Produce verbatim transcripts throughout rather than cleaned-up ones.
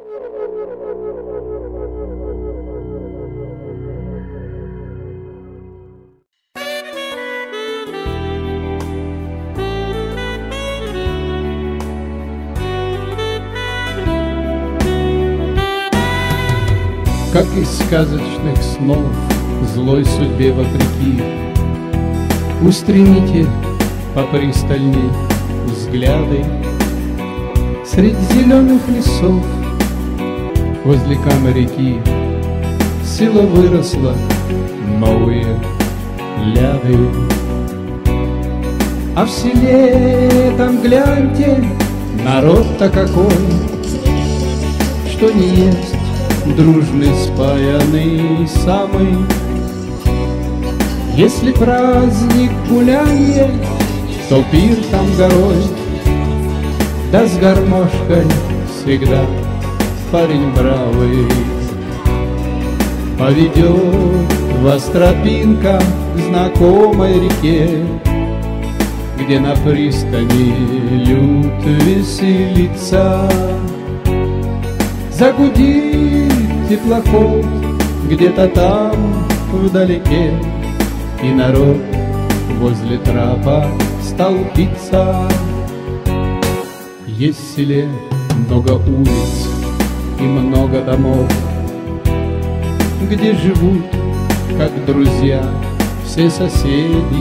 Как из сказочных снов, злой судьбе вопреки, устремите попристальней взгляды среди зеленых лесов возле камы реки. Сила выросла, новые ляды. А в селе там гляньте, народ-то какой, что не есть дружный, спаянный самый. Если праздник гулянье, то пир там горой, да с гармошкой всегда парень бравый. Поведет вас тропинка к знакомой реке, где на пристани люд веселится. Загудит теплоход где-то там вдалеке, и народ возле трапа столпится. Есть в селе много улиц и много домов, где живут, как друзья, все соседи.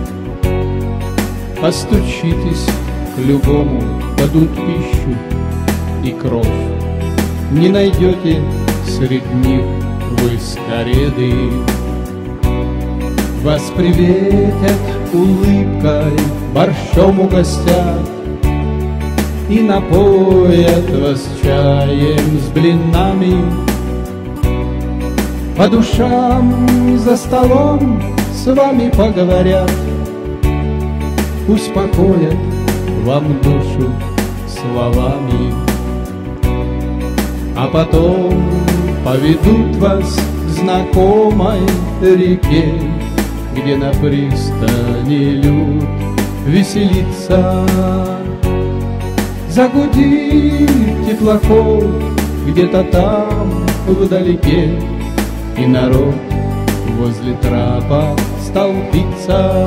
Постучитесь к любому, дадут пищу и кров. Не найдете среди них вы скореды. Вас приветят улыбкой, борщом угостят и напоят вас чаем с блинами. По душам за столом с вами поговорят, успокоят вам душу словами. А потом поведут вас к знакомой реке, где на пристани люд веселится. Загудит теплоход где-то там вдалеке, и народ возле трапа столпится.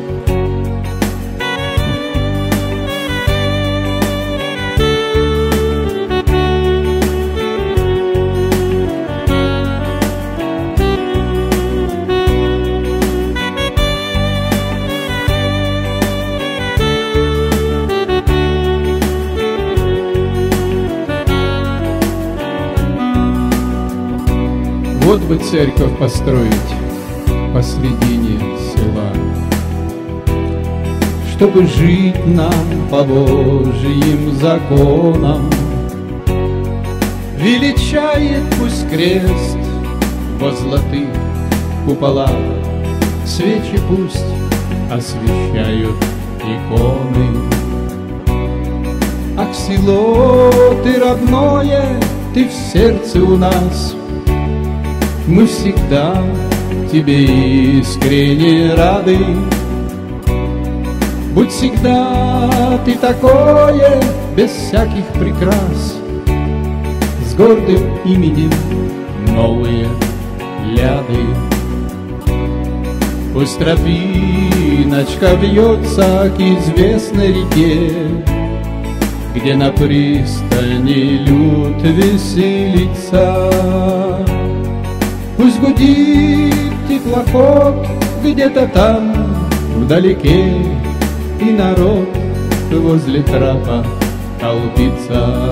Вот бы церковь построить посредине села, чтобы жить нам по Божьим законам. Величает пусть крест во золотых куполах, свечи пусть освещают иконы. Ах, село ты родное, ты в сердце у нас, мы всегда тебе искренне рады. Будь всегда ты такое, без всяких прикрас, с гордым именем новые ляды. Пусть тропиночка вьется к известной реке, где на пристани люд веселится. Пусть гудит теплоход где-то там вдалеке, и народ возле трапа толпится.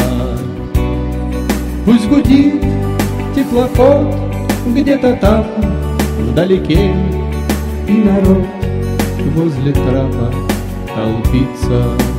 Пусть гудит теплоход где-то там вдалеке, и народ возле трапа толпится.